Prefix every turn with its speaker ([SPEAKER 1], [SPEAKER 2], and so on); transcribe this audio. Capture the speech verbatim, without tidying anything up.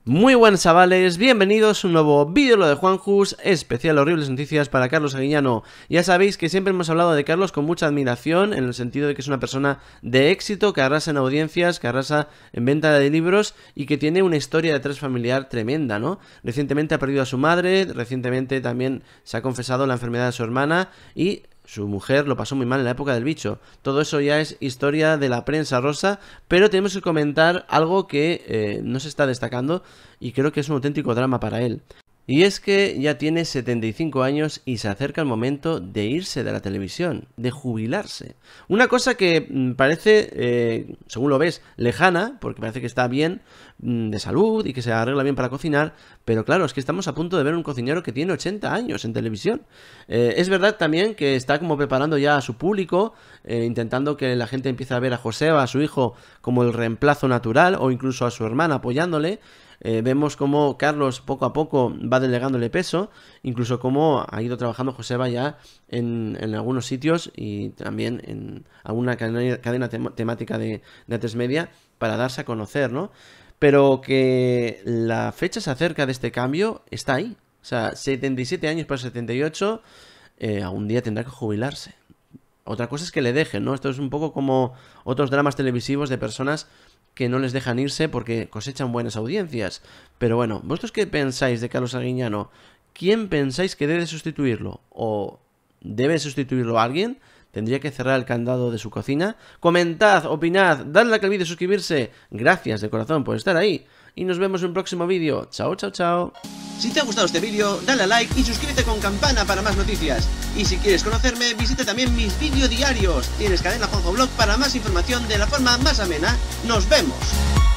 [SPEAKER 1] Muy buenas chavales, bienvenidos a un nuevo vídeo lo de Juanjus, especial horribles noticias para Carlos Arguiñano. Ya sabéis que siempre hemos hablado de Carlos con mucha admiración, en el sentido de que es una persona de éxito, que arrasa en audiencias, que arrasa en venta de libros y que tiene una historia detrás familiar tremenda, ¿no? Recientemente ha perdido a su madre, recientemente también se ha confesado la enfermedad de su hermana y su mujer lo pasó muy mal en la época del bicho. Todo eso ya es historia de la prensa rosa, pero tenemos que comentar algo que eh, no se está destacando y creo que es un auténtico drama para él. Y es que ya tiene setenta y cinco años y se acerca el momento de irse de la televisión, de jubilarse. Una cosa que mmm, parece, eh, según lo ves, lejana, porque parece que está bien mmm, de salud y que se arregla bien para cocinar, pero claro, es que estamos a punto de ver un cocinero que tiene ochenta años en televisión. Eh, es verdad también que está como preparando ya a su público, eh, intentando que la gente empiece a ver a Joseba, a su hijo, como el reemplazo natural, o incluso a su hermana apoyándole. Eh, vemos cómo Carlos poco a poco va delegándole peso, incluso cómo ha ido trabajando Joseba ya en, en algunos sitios y también en alguna cadena, cadena tem temática de, de A tres Media para darse a conocer, ¿no? Pero que la fecha se acerca de este cambio está ahí. O sea, setenta y siete años para setenta y ocho, eh, algún día tendrá que jubilarse. Otra cosa es que le dejen, ¿no? Esto es un poco como otros dramas televisivos de personas que no les dejan irse porque cosechan buenas audiencias. Pero bueno, ¿vosotros qué pensáis de Carlos Arguiñano? ¿Quién pensáis que debe sustituirlo? ¿O debe sustituirlo a alguien? ¿Tendría que cerrar el candado de su cocina? Comentad, opinad, dadle like al vídeo, suscribirse. Gracias de corazón por estar ahí. Y nos vemos en un próximo vídeo. Chao, chao, chao.
[SPEAKER 2] Si te ha gustado este vídeo, dale a like y suscríbete con campana para más noticias. Y si quieres conocerme, visita también mis vídeos diarios. Tienes Cadena Juanjo Blog para más información de la forma más amena. ¡Nos vemos!